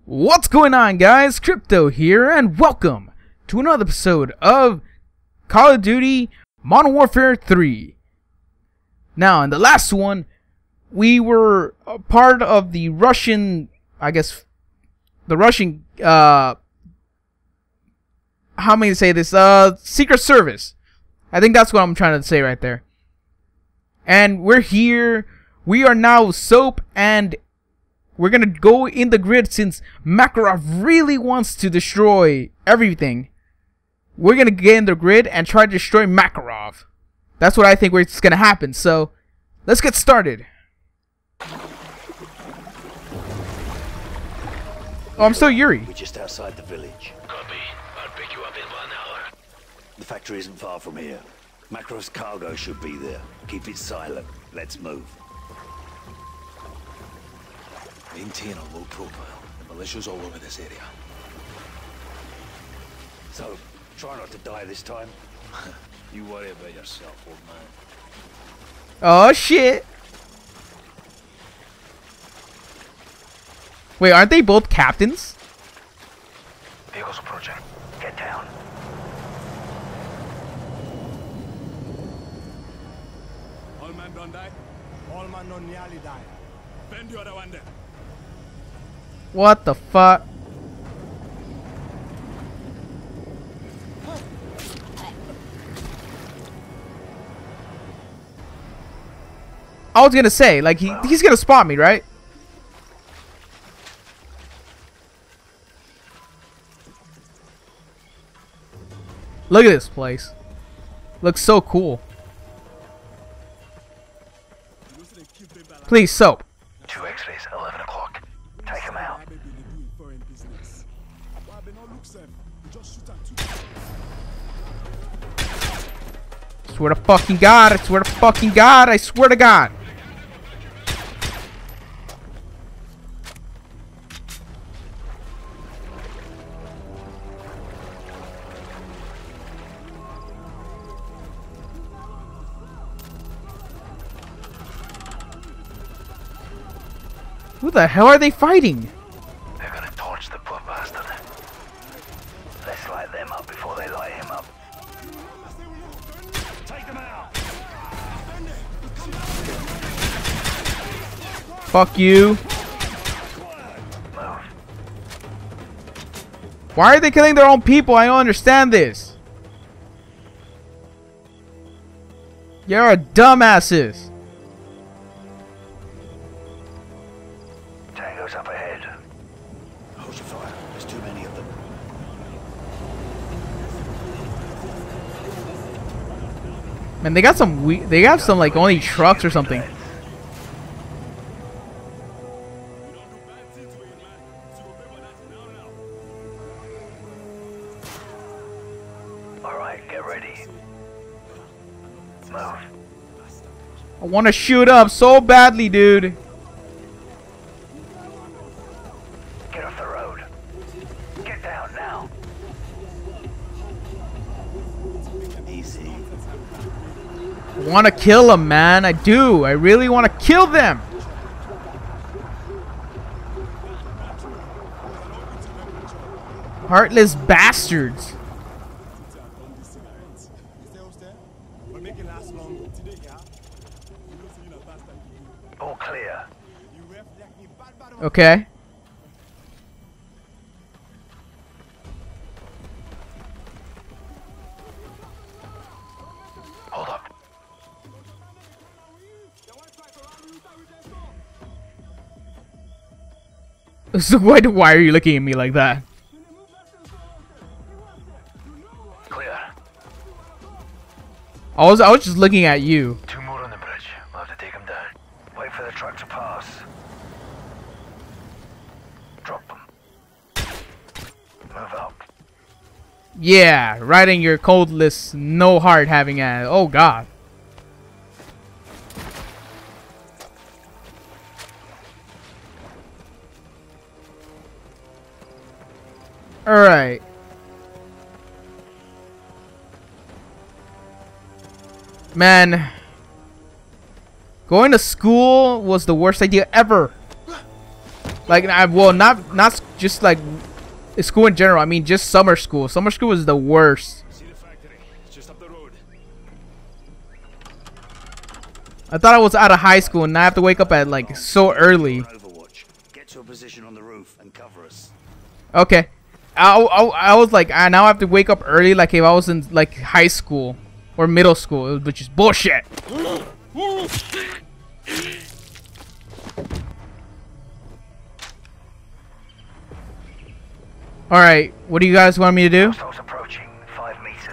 What's going on, guys? Crypto here, and welcome to another episode of Call of Duty Modern Warfare 3. Now, in the last one, we were a part of the Russian, how may I say this, Secret Service. I think that's what I'm trying to say right there. And we're here, we are now SOAP, and we're gonna go in the grid since Makarov really wants to destroy everything. We're gonna get in the grid and try to destroy Makarov. That's what I think is gonna happen, so let's get started. Oh, I'm still Yuri. We're just outside the village. Copy. I'll pick you up in 1 hour. The factory isn't far from here. Makarov's cargo should be there. Keep it silent. Let's move. Maintain a low profile. The militia's all over this area. So, try not to die this time. You worry about yourself, old man. Oh shit. Wait, aren't they both captains? Vehicles approaching. Get down. All man don't die. All man don't nearly die. Bend the other one there. What the fuck? I was gonna say, like, he's gonna spot me, right? Look at this place. Looks so cool. Please, SOAP. 2 X-rays, 11 o'clock. Take him out. Swear to fucking God, I swear to fucking God, I swear to God. Who the hell are they fighting? They're gonna torch the poor bastard. Let's light them up before they light him up. Take them out! Fuck you. Move. Why are they killing their own people? I don't understand this. You're a dumbasses. Tango's up ahead. Hold your fire. There's too many of them. Man, they got some like only trucks or something. Alright, get ready. Move. I want to shoot up so badly, dude. Get off the road. Get down now. Easy. I want to kill them, man. I do. I really want to kill them. Heartless bastards. All clear. Okay. Hold up. So why are you looking at me like that? Clear. I was just looking at you. 2 more on the bridge. We'll have to take them down. Wait for the truck to pass. Drop them. Move up. Yeah, right in your coldless, no heart having ass. Oh God. All right. Man, going to school was the worst idea ever. Like, well, not just like school in general. I mean, just summer school. Summer school is the worst. See the factory. It's just up the road. I thought I was out of high school and now I have to wake up at like so early. Overwatch. Get to a position on the roof and cover us. Okay. I was like, now I have to wake up early like if I was in like high school or middle school, which is bullshit. Alright, what do you guys want me to do? Hostiles approaching, 5 meters.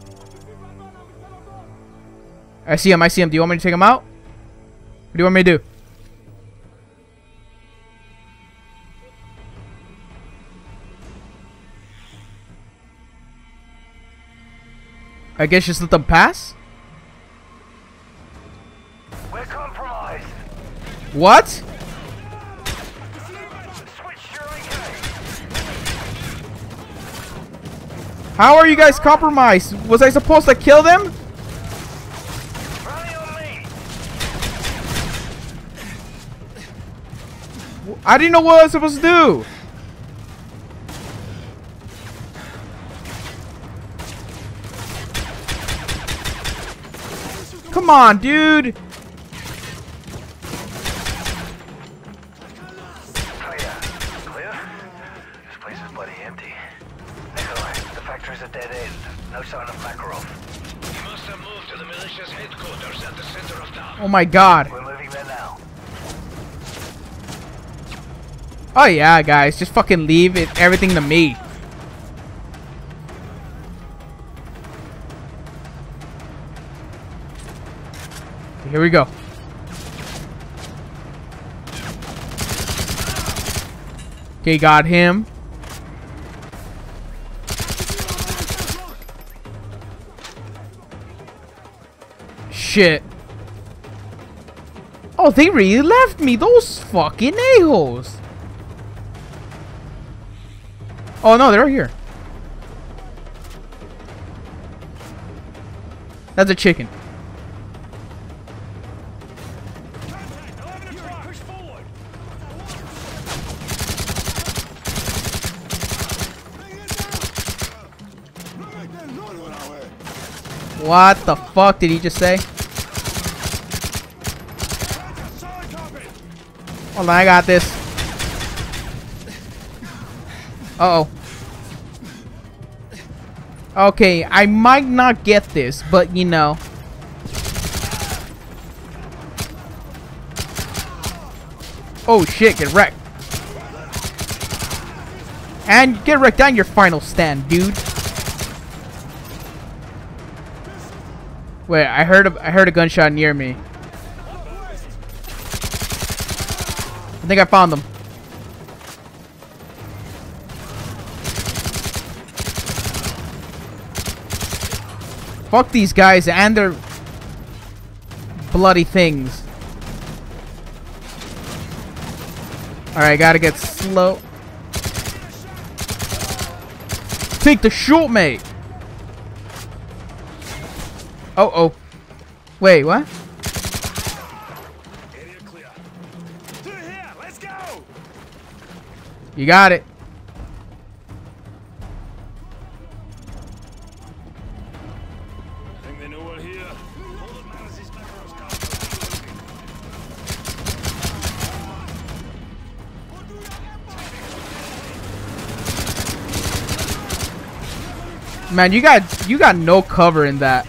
I see him, I see him. Do you want me to take him out? What do you want me to do? I guess just let them pass? We're compromised. What? Switch your AK. How are you guys compromised? Was I supposed to kill them? Rally on me. I didn't know what I was supposed to do. Come on, dude. Clear. Clear? This place is bloody empty. Nikolai, the factory's a dead end. No sign of Makarov. You must have moved to the militia's headquarters at the center of town. Oh my god. We're moving there now. Oh yeah, guys. Just fucking leave it everything to me. Here we go. Okay, got him. Shit. Oh, they really left me. Those fucking a-holes. Oh no, they're right here. That's a chicken. Push forward. What the fuck did he just say? Hold on, I got this. Uh-oh. Okay, I might not get this, but you know. Oh shit, get wrecked. And get wrecked on your final stand, dude. Wait, I heard a gunshot near me. I think I found them. Fuck these guys and their bloody things. Alright, gotta get slow. Take the shot, mate. Oh. Wait, what? Area clear. Through here. Let's go. You got it. I think they know we're here. Man, you got no cover in that.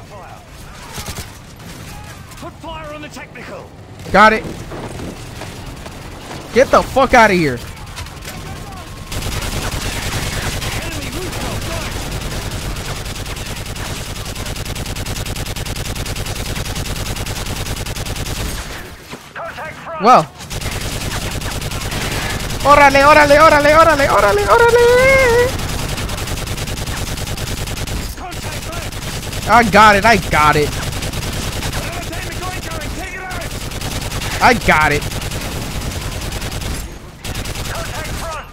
Put fire on the technical. Got it. Get the fuck out of here. Contact front. Well. Órale, órale, órale, órale, órale, órale. Contact left. I got it. I got it. Another technical incoming. Take it out. I got it. Contact front.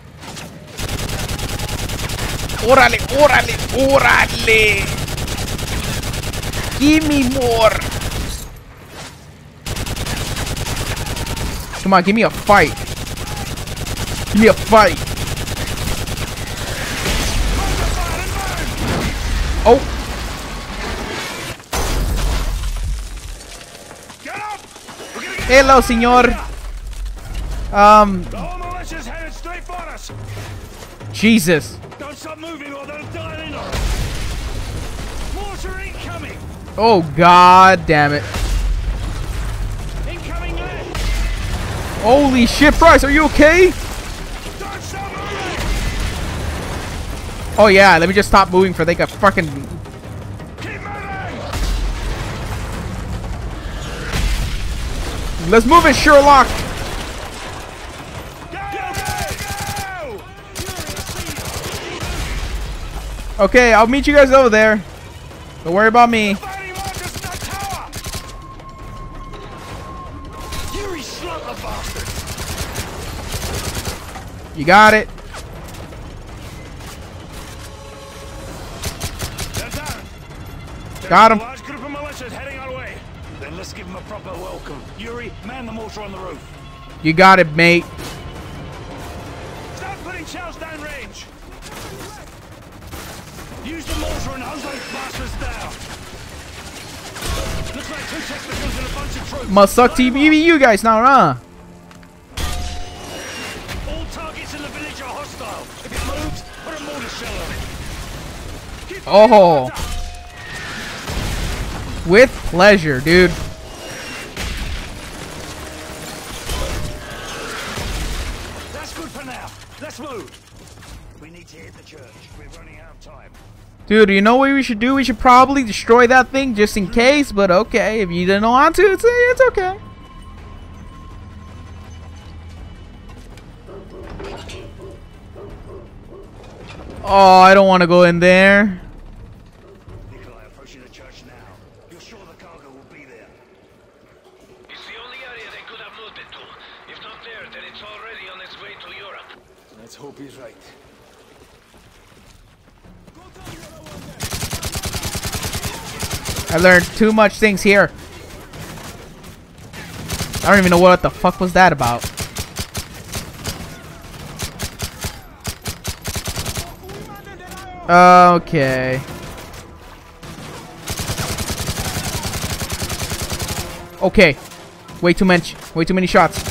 Órale, órale, órale. Give me more. Come on, give me a fight. Give me a fight. Oh. Get up! We're gonna get Hello, senor. the whole militia's headed straight for us. Jesus. Don't stop moving or they'll dial in on us. Mortar incoming! Oh, god damn it. Incoming lead! Holy shit, Bryce, are you okay? Don't stop moving! Oh yeah, let me just stop moving for they got fucking. Keep moving! Let's move it, Sherlock. Go! Go! Okay, I'll meet you guys over there. Don't worry about me. Fighting mortars in that tower! Yuri slug the bastard! You got it. They're down. Got him. A large group of militias heading our way. Then let's give them a proper welcome. Yuri, man the mortar on the roof. You got it, mate. Start putting shells downrange. Use the mortar and hose those bastards down. Looks like 2 technicals and a bunch of troops. Must suck to be you guys now, huh? All targets in the village are hostile. If it moves, put a mortar shell on it. Keep Oh. firing. With pleasure, dude. That's good for now. Let's move. We need to hit the church. We're running out of time. Dude, you know what we should do? We should probably destroy that thing just in case, but okay. If you didn't want to, it's okay. Oh, I don't want to go in there. Nikolai, approaching the church now. You're sure the cargo will be there? It's the only area they could have moved it to. If not there, then it's already on its way to Europe. Let's hope he's right. I learned too much things here. I don't even know what the fuck was that about. Okay. Okay. Way too many shots.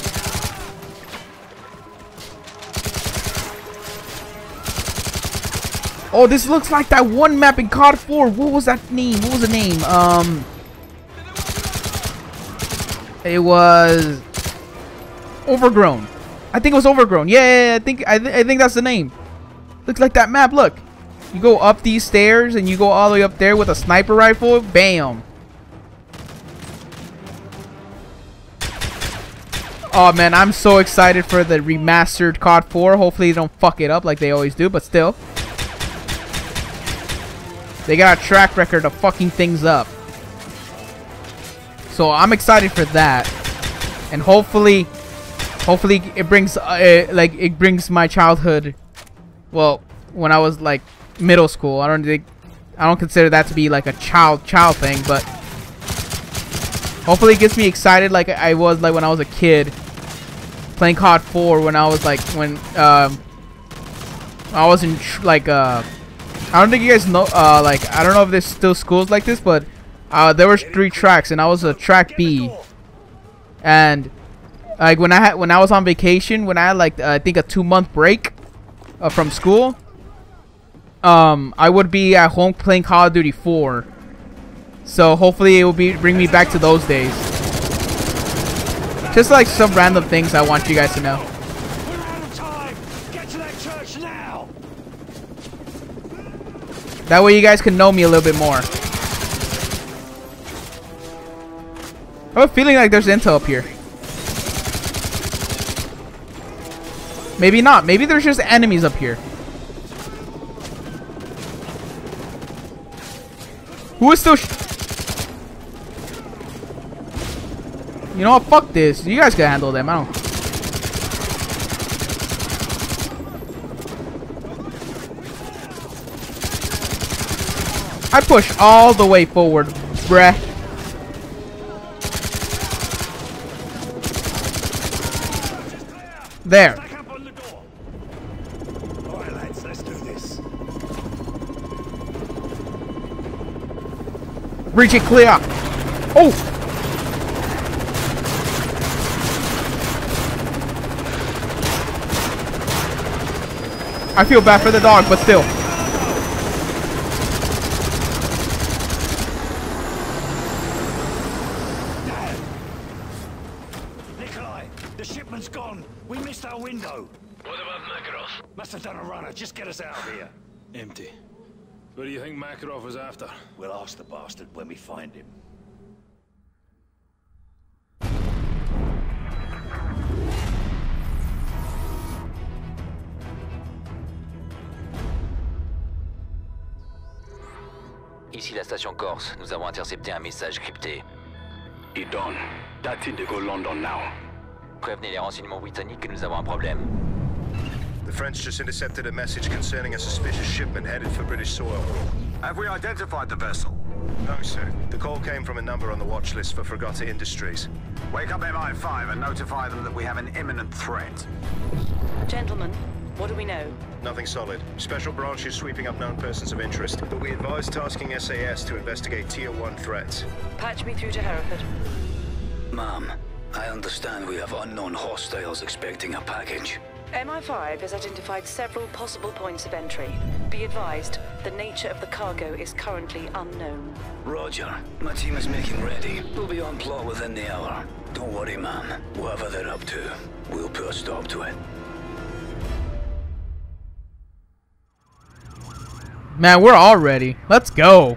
Oh, this looks like that one map in COD 4. What was that name? What was the name? It was Overgrown. I think it was Overgrown. Yeah, I think that's the name. Looks like that map. Look, you go up these stairs and you go all the way up there with a sniper rifle. Bam. Oh man, I'm so excited for the remastered COD 4. Hopefully they don't fuck it up like they always do, but still. They got a track record of fucking things up. So I'm excited for that. And hopefully it brings it brings my childhood, well, when I was like middle school. I don't consider that to be like a child thing, but hopefully it gets me excited like I was like when I was a kid playing COD 4 when I was like I was in I don't think you guys know, like, I don't know if there's still schools like this, but there was 3 tracks, and I was a track B. And like when I was on vacation, when I had like I think a 2-month break from school, I would be at home playing Call of Duty 4. So hopefully it will bring me back to those days. Just like some random things I want you guys to know. We're out of time. Get to that church now. That way you guys can know me a little bit more. I have a feeling like there's intel up here. Maybe not. Maybe there's just enemies up here. Who is still you know what? Fuck this. You guys can handle them. I don't. I push all the way forward, bruh. There. Breach it clear. Oh! I feel bad for the dog, but still. Nikolai, the shipment's gone. We missed our window. What about Makarov? Must have done a runner. Just get us out of here. Empty. What do you think Makarov was after? We'll ask the bastard when we find him. Ici la station Corse, nous avons intercepté un message crypté. Idon, that's Indigo London now. Prévenez les renseignements britanniques que nous avons un problème. The French just intercepted a message concerning a suspicious shipment headed for British soil. Have we identified the vessel? No, sir. The call came from a number on the watch list for Fregata Industries. Wake up MI5 and notify them that we have an imminent threat. Gentlemen, what do we know? Nothing solid. Special branch is sweeping up known persons of interest, but we advise tasking SAS to investigate Tier 1 threats. Patch me through to Hereford. Ma'am, I understand we have unknown hostiles expecting a package. MI5 has identified several possible points of entry. Be advised, the nature of the cargo is currently unknown. Roger. My team is making ready. We'll be on plot within the hour. Don't worry, ma'am. Whatever they're up to, we'll put a stop to it. Man, we're all ready. Let's go.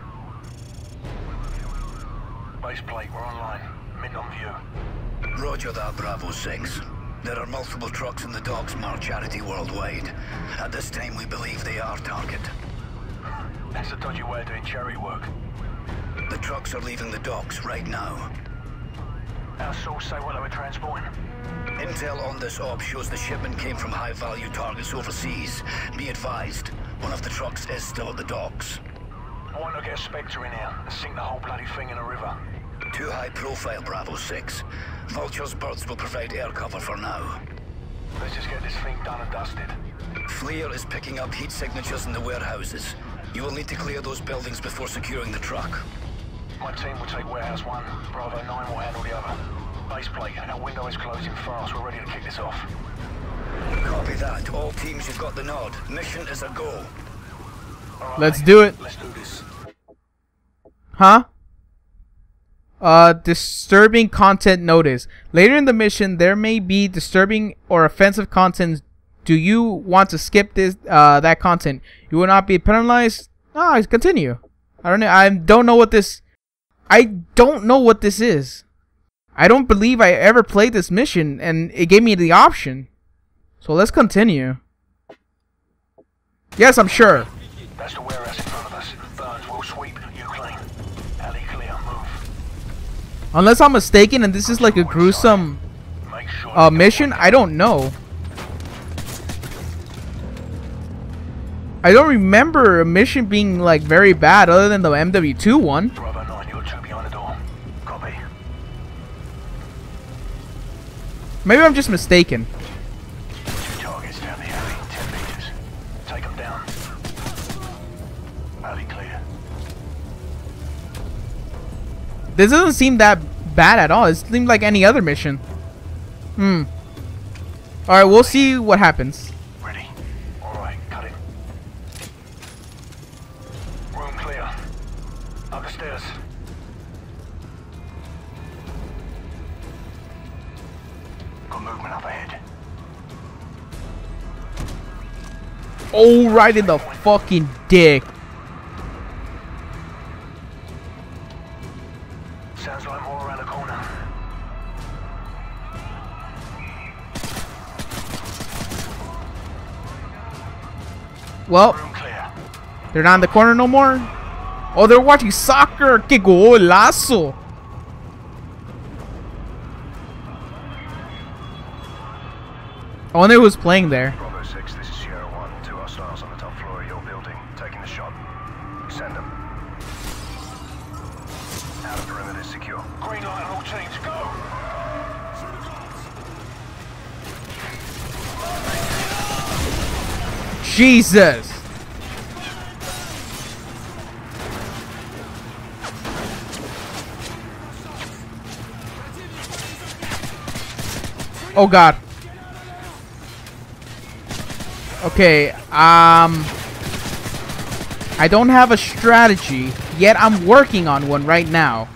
Base plate, we're online. Mid on view. Roger that, Bravo 6. There are multiple trucks in the docks marked Charity Worldwide. At this time, we believe they are target. That's a dodgy way of doing charity work. The trucks are leaving the docks right now. Our source say what they were transporting. Intel on this op shows the shipment came from high-value targets overseas. Be advised, one of the trucks is still at the docks. Why not get a Spectre in here and sink the whole bloody thing in a river? Too high profile, Bravo 6. Vulture's birds will provide air cover for now. Let's just get this thing done and dusted. FLIR is picking up heat signatures in the warehouses. You will need to clear those buildings before securing the truck. My team will take warehouse 1, Bravo 9 will handle the other. Base plate, our window is closing fast, we're ready to kick this off. Copy that. All teams, you've got the nod. Mission is a go. Right, Let's do it. Let's do this. Huh? Disturbing content notice. Later in the mission, there may be disturbing or offensive content. Do you want to skip this that content? You will not be penalized. Ah, continue. I don't know. I don't know what this. I don't know what this is. I don't believe I ever played this mission, and it gave me the option. So let's continue. Yes, I'm sure. That's the warehouse in front of us. Burns will sweep. You clean. Alley clear. Move. Unless I'm mistaken, and this is like a gruesome Make sure mission. I don't know. I don't remember a mission being like very bad, other than the MW2 one. Bravo 9, you're 2 behind the door. Copy. Maybe I'm just mistaken. 2 targets down the alley, 10 meters. Take them down. Alley clear. This doesn't seem that bad at all. It seemed like any other mission. Alright, we'll see what happens. Ready. Alright, cut it. Room clear. Up the stairs. Got movement up ahead. Oh, right in the fucking dick. Sounds like more around the corner. Well, Room clear. they're not in the corner no more. Oh, they're watching soccer. Que golazo. I wonder who's playing there. Bravo 6, this is Sierra 1. 2 hostiles on the top floor of your building. Taking the shot. Send them. Outer perimeter is secure. Green light on all teams. Go! Jesus. Oh god. Okay, I don't have a strategy, yet I'm working on one right now.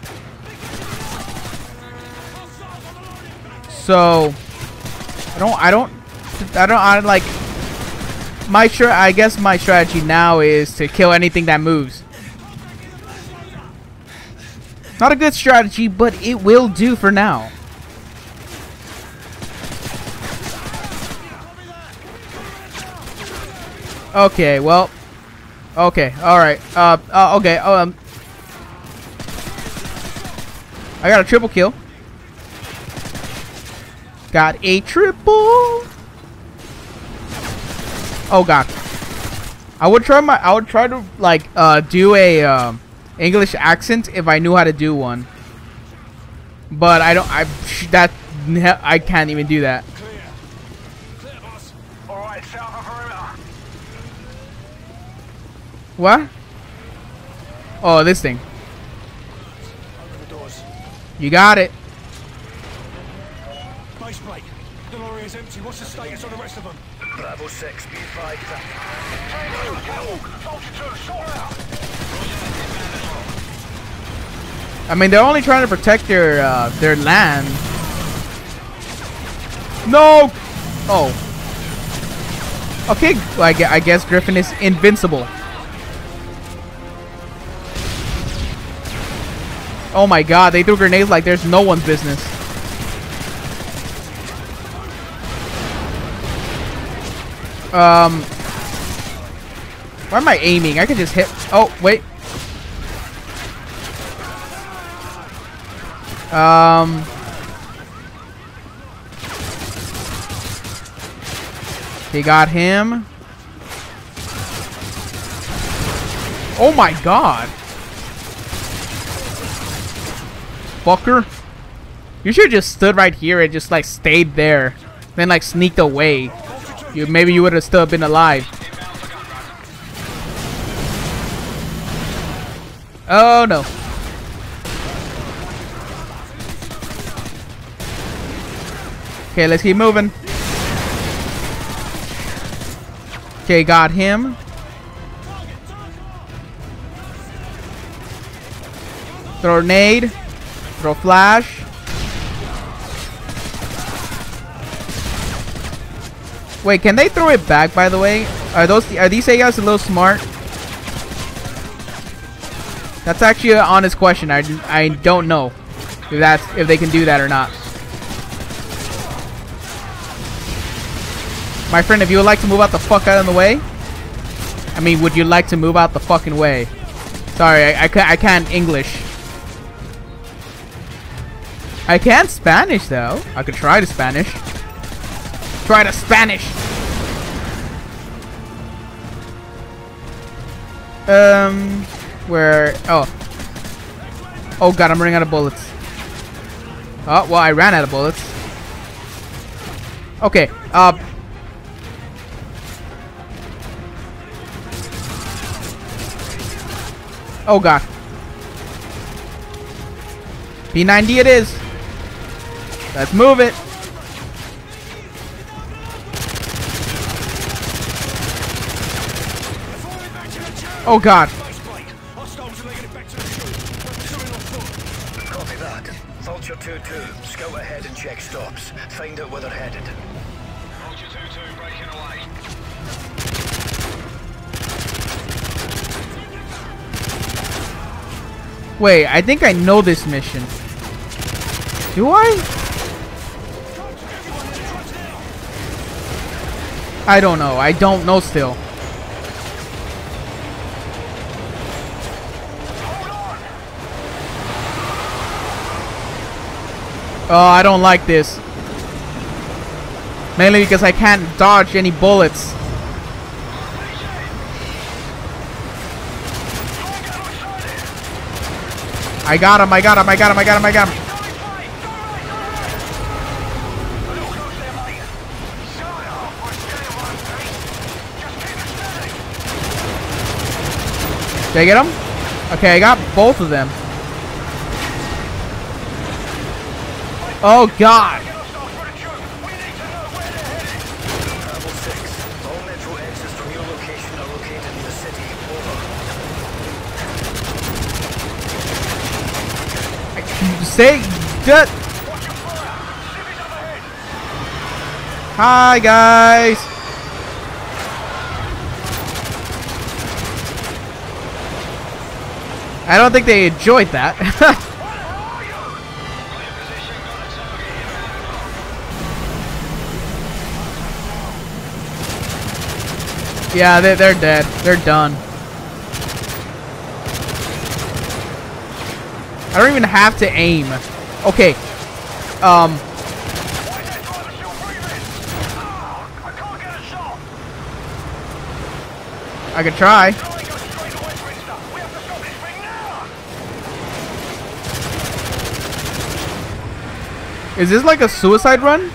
So, I guess my strategy now is to kill anything that moves. Not a good strategy, but it will do for now. Okay, well. Okay, alright. Okay, I got a triple kill. Got a triple. Oh god. I would try to like do a English accent if I knew how to do one. But I can't even do that. Alright, south of perimeter. What? Oh, this thing. Open the doors. You got it. Base plate. Deloria is empty. What's the status on the rest of them? Bravo 6, be advised. Tango, Soldier 2, sort out. I mean, they're only trying to protect their land. No. Oh. Okay, well, I guess Griffin is invincible. Oh my god, they threw grenades like there's no one's business. Why am I aiming? I can just hit. Oh, wait. They got him. Oh my god. Fucker. You should have just stood right here and just like stayed there. Then like sneaked away. Maybe you would have still been alive. Oh no. Okay, let's keep moving. Okay, got him. Throw grenade. Throw flash. Wait, can they throw it back, by the way? Are these AI guys a little smart? That's actually an honest question. I don't know if they can do that or not. My friend, if you would like to move out the fuck out of the way. I mean, would you like to move out the fucking way? Sorry, I can't English. I can Spanish though. I could try to Spanish. Try to Spanish. Where? Oh god, I'm running out of bullets. Oh well, I ran out of bullets. Okay. Oh god. P90 it is. Let's move it. Oh god. Copy that. Vulture 2-2, scout ahead and check stops. Find out where they're headed. Vulture 2-2 breaking away. Wait, I think I know this mission. Do I? I don't know. I don't know still. Oh, I don't like this. Mainly because I can't dodge any bullets. I got him, I got him, I got him, I got him, I got him. Did I get him? Okay, I got both of them. Oh god. Say just. Hi guys. I don't think they enjoyed that. Yeah, they're dead. They're done. I don't even have to aim. Okay. I could try. Is this like a suicide run?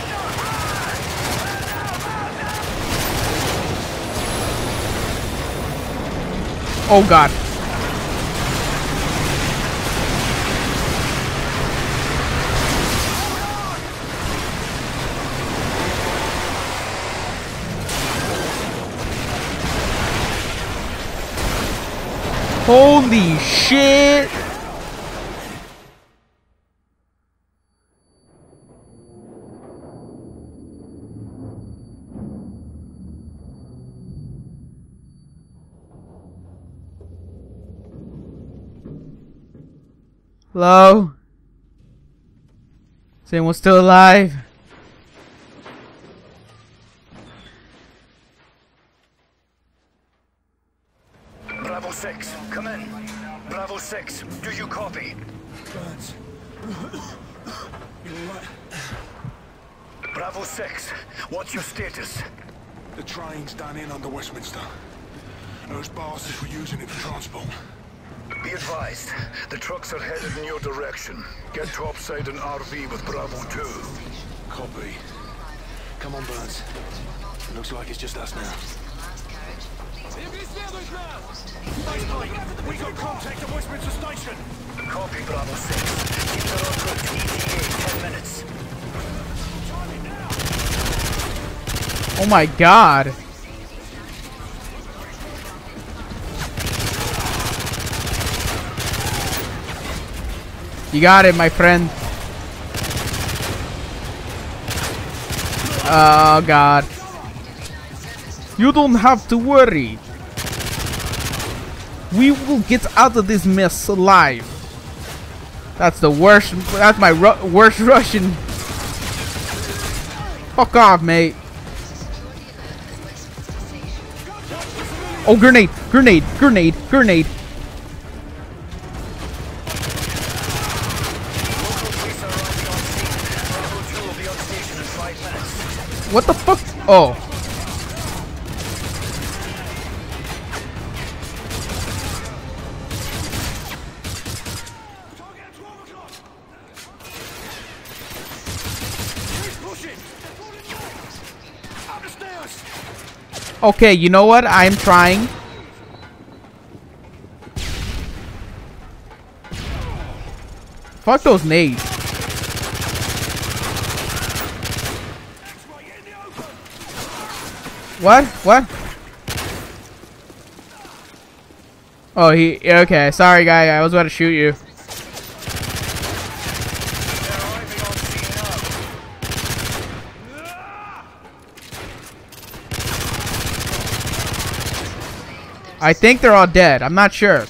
Oh god. Holy shit. Hello? Is anyone still alive? Bravo 6, come in. Bravo 6, do you copy? Burns. You alright? Bravo 6, what's your status? The train's done in under Westminster. Those bastards were using it for transport. Be advised, the trucks are headed in your direction. Get topside an RV with Bravo 2. Copy. Come on, Burns. Looks like it's just us now. We got contact at Westminster Station. Copy, Bravo 6. Keep the road good to ETA, 10 minutes. Oh my god. You got it, my friend. Oh god. You don't have to worry. We will get out of this mess alive. That's the worst. That's my worst Russian. Fuck off, mate. Oh, grenade, grenade, grenade, grenade. What the fuck? Oh. Okay, you know what? I'm trying. Fuck those nades. What? What? Oh, he... Okay, sorry, guy. I was about to shoot you. I think they're all dead. I'm not sure.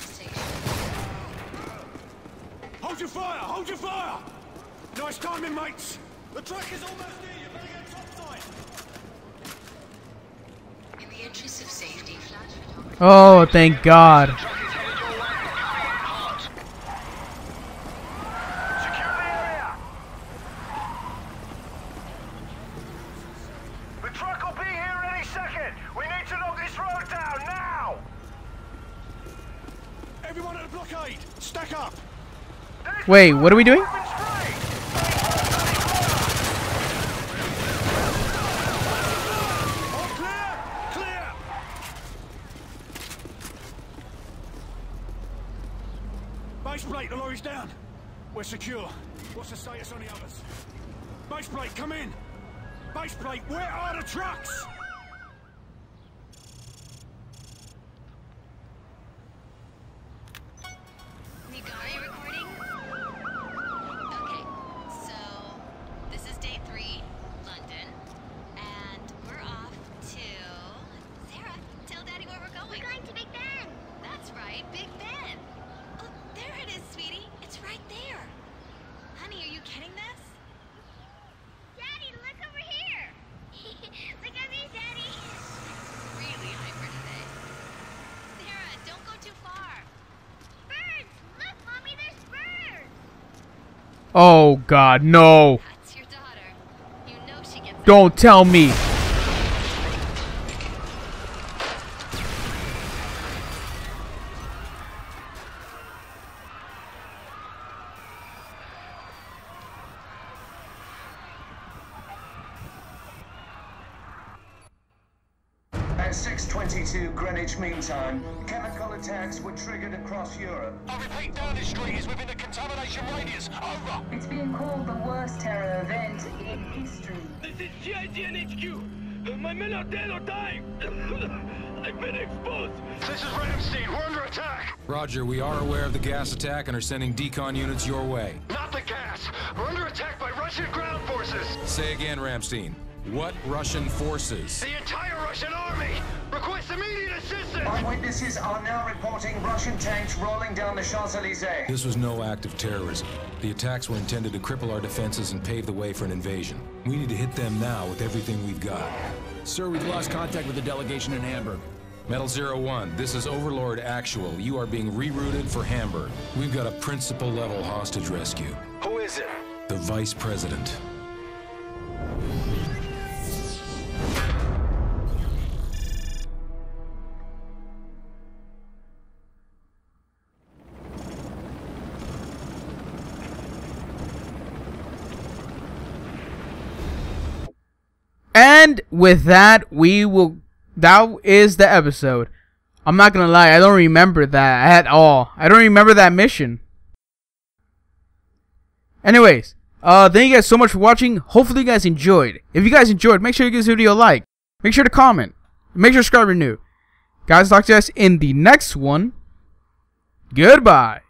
Hold your fire! Hold your fire! Nice timing, mates! The truck is almost near you. Better get topside. In the interest of safety, flash photography. Oh, thank God. Everyone at the blockade, stack up! Wait, what are we doing? All clear! Clear! Base plate, the lorry's down. We're secure. What's the status on the others? Base plate, come in! Base plate, where are the trucks? Oh God, no! That's your daughter. You know she gets. Don't tell me. At 6:22 Greenwich Mean Time, chemical attacks were triggered across Europe. I repeat, Downing Street is within the contamination radius. Over. It's being called the worst terror event in history. This is GIGN HQ. My men are dead or dying. I've been exposed. This is Ramstein. We're under attack. Roger, we are aware of the gas attack and are sending decon units your way. Not the gas. We're under attack by Russian ground forces. Say again, Ramstein. What Russian forces? The entire Russian army. Request immediate assistance. Eyewitnesses are now reporting Russian tanks rolling down the Champs-Élysées. This was no act of terrorism. The attacks were intended to cripple our defenses and pave the way for an invasion. We need to hit them now with everything we've got. Sir, we've lost contact with the delegation in Hamburg. Metal 01, this is Overlord Actual. You are being rerouted for Hamburg. We've got a principal-level hostage rescue. Who is it? The Vice President. And with that, that is the episode. I'm not gonna lie, I don't remember that at all. I don't remember that mission. Anyways, thank you guys so much for watching. Hopefully you guys enjoyed. If you guys enjoyed, make sure you give this video a like. Make sure to comment. Make sure to subscribe if you're new. Guys, talk to you guys in the next one. Goodbye.